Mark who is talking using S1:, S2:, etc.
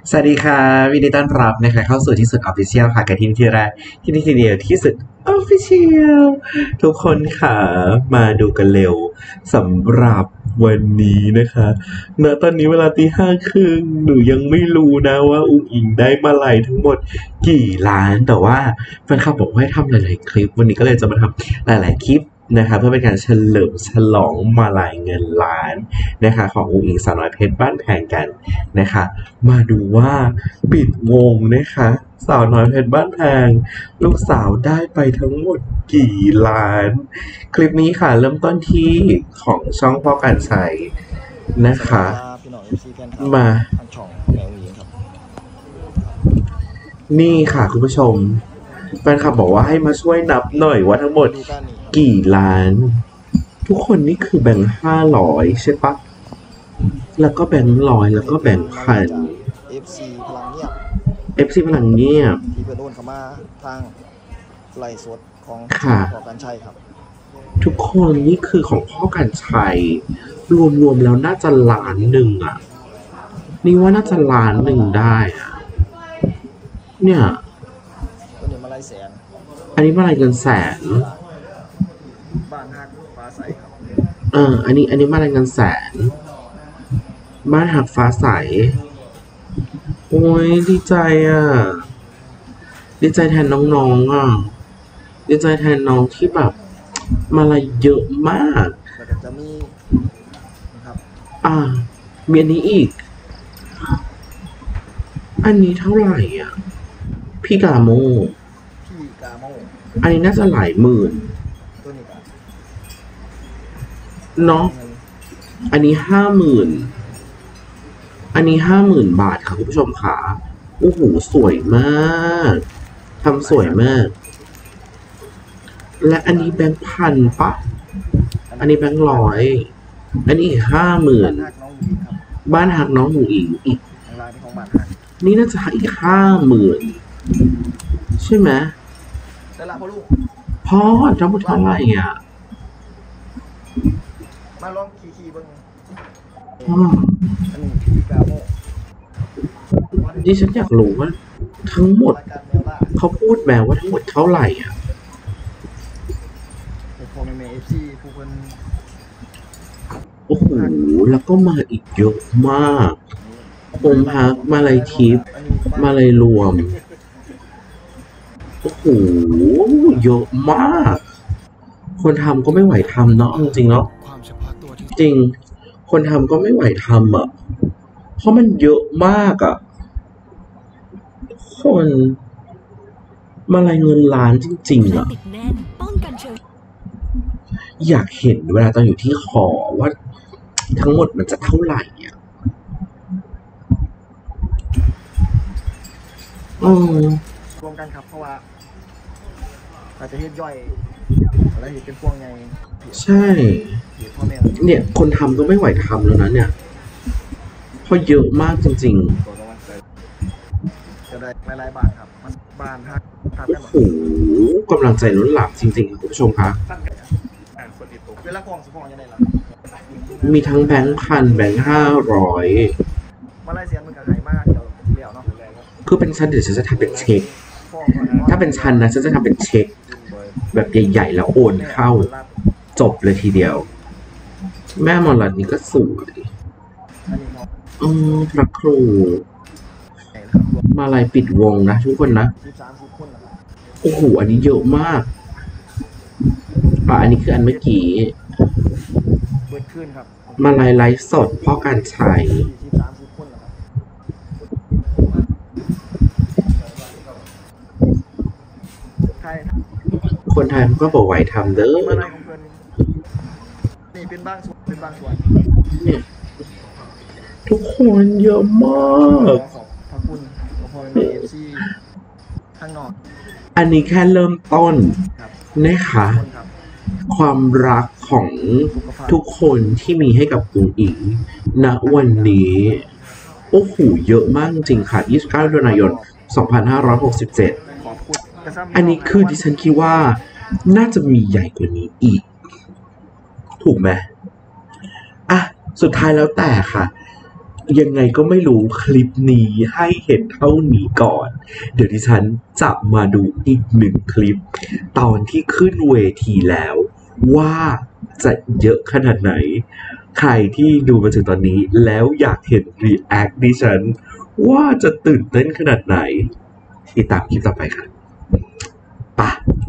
S1: สวัสดีค่ะวินดีต้อนรับนะคะเข้าสู่ที่สุด Official ค่ะกับที่แรกที่นี่ทีเดียวที่สุด Official ทุกคนค่ะมาดูกันเร็วสำหรับวันนี้นะคะณตอนนี้เวลาตี 5 ครึ่งหนูยังไม่รู้นะว่าอุ้งอิงได้มาลัยทั้งหมดกี่ล้านแต่ว่าแฟนคลับบอกว่าให้ทำหลายๆคลิปวันนี้ก็เลยจะมาทำหลายๆคลิปนะคะเพื่อเป็นการเฉลิมฉลองมาลัยเงินล้านนะคะของอุ้งอิงสาวน้อยเพชรบ้านแพงกันนะคะมาดูว่าปิดวงนะคะสาวน้อยเพชรบ้านแพงลูกสาวได้ไปทั้งหมดกี่ล้านคลิปนี้ค่ะเริ่มต้นที่ของช่องพ่อการชัยนะคะ
S2: พี่น้อง FC แฟนคลับ
S1: มา
S2: ทางช่องแมวหญิงครับ
S1: นี่ค่ะคุณผู้ชมแฟนคลับบอกว่าให้มาช่วยนับหน่อยว่าทั้งหมด
S2: ดูการนี้ครับ
S1: กี่ล้านทุกคนนี่คือแบ่งค์500ใช่ปะแล้วก็แบ่งค์100แล้วก็แบ่งค์พัน
S2: FC พลังเงียบ
S1: FC พลังเงียบ
S2: ที่เพื่อนโอนเข้ามาทางไลฟ์สดของ
S1: ค่ะ
S2: พ่อการชัยครับ
S1: ทุกคนนี่คือของพ่อการชัยรวมแล้วน่าจะ1 ล้านอ่ะนี่ว่าน่าจะ1 ล้านได้อ่ะเนี่ย
S2: ตัวนี้มาไล่แสน
S1: อันนี้มาลัยเงินแสน
S2: บ้านฮักฟ้าใสครับ
S1: อันนี้มาลัยเงินแสนบ้านหักฟ้าใสโอ้ยดีใจอ่ะดีใจแทนน้องๆอ่ะดีใจแทนน้องที่แบบมาลัยเยอะมาก
S2: แล้วก็จะมีนะครับ
S1: มีอันนี้อีกอันนี้เท่าไหร่อ่ะพี่กาโม
S2: พี่กาโม
S1: อันนี้น่าจะหลายหมื่น
S2: ตัวนี้ครับ
S1: เนาะอันนี้50,000อันนี้50,000 บาทค่ะคุณผู้ชมค่ะโอ้โหสวยมากทำสวยมากและอันนี้แบงค์พันปะอันนี้แบงค์ร้อยอันนี้อีก
S2: บ้านฮักน้องหญิงครับ
S1: บ้านหักน้องหนูอิงอีก
S2: ทางไลน์ของบ้านฮัก
S1: นี่น่าจะอีก50,000ใช่ไหม
S2: แต่ละพ่อลูก
S1: พ่อทั้งหมดเท่าไหร่อ่ะ
S2: มาลองขี่เบิ้ง
S1: พ่อ
S2: อันนี้พี่กาโม
S1: ดิฉันอยากรู้ว่าทั้งหมด
S2: รายการแมวล่า
S1: เขาพูดแบบว่าทั้งหมดเท่าไหร่อ่ะ
S2: พ่อแม่ FC ผู้เพิ่น
S1: โอ้โหแล้วก็มาอีกเยอะมากองค์พักมาลัยทิพย์มาลัยรวมโอ้โหเยอะมากคนทำก็ไม่ไหวทำเนาะจริงๆเนาะจริงคนทำก็ไม่ไหวทำอ่ะเพราะมันเยอะมากอ่ะคนมาลัยเงินล้านจริงๆอ่ะอยากเห็นเวลาตอนอยู่ที่ขอว่าทั้งหมดมันจะเท่าไหร่อ่ะ
S2: รวมกันครับเพราะว่าอาจจะเฮ็ดย่อยอะไรเห็นเป็นพวงไง
S1: ใช่เนี่ยคนทำก็ไม่ไหวทำแล้วนะเนี่ยเพราะเยอะมากจริง
S2: ๆจะได้หลายๆบาทครับบ้านฮัก
S1: โอ้โหกำลังใจล้นหลามจริงๆครับคุณผู้ชมคะ
S2: เวลากล่องสปองยังไงล่ะ
S1: มีทั้งแบงค์พันแบงค์500
S2: มาไล่เสียงมันกับไหนมากเดี๋ยวเนาะ
S1: คือเป็นชั้นเดี๋ยวฉันจะทำเป็นเช็คถ้าเป็นชั้นนะฉันจะทำเป็นเช็คแบบใหญ่ๆแล้วโอนเข้าจบเลยทีเดียวแม่มอลนี่ก็สวยพระครูมาลายปิดวงนะทุกคนนะโอ้โหอันนี้เยอะมากอันนี้คืออันเมื่อกี้มาลายไลฟ์สดพ่อการชัยคนไทยมันก็บอกไหวทำเด้อ
S2: นี่เป็นบางส่วน
S1: เนี่ยทุกคนเยอะมาก
S2: ขอบคุณพ่อแม่FCข้างนอก
S1: อันนี้แค่เริ่มต้นนะคะความรักของทุกคนที่มีให้กับอุ้งอิงณวันนี้โอ้โหเยอะมากจริงค่ะ29 เดือนกันยายน 2567อันนี้คือดิฉันคิดว่าน่าจะมีใหญ่กว่านี้อีกถูกไหมสุดท้ายแล้วแต่ค่ะยังไงก็ไม่รู้คลิปนี้ให้เห็นเท่านี้ก่อน เดี๋ยวดิฉันจะมาดูอีกหนึ่งคลิป ตอนที่ขึ้นเวทีแล้วว่าจะเยอะขนาดไหน ใครที่ดูมาถึงตอนนี้แล้วอยากเห็นรีแอคดิฉันว่าจะตื่นเต้นขนาดไหนติดตามคลิปต่อไปค่ะไป